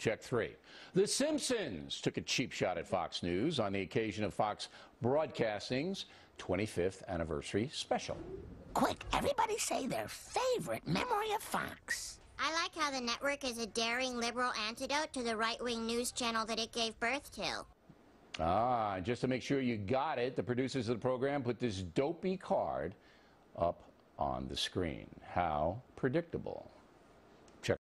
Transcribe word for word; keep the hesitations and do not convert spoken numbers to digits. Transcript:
Check three. The Simpsons took a cheap shot at Fox News on the occasion of Fox Broadcasting's twenty-fifth anniversary special. Quick, everybody say their favorite memory of Fox. I like how the network is a daring liberal antidote to the right-wing news channel that it gave birth to. Ah, just to make sure you got it, the producers of the program put this dopey card up on the screen. How predictable.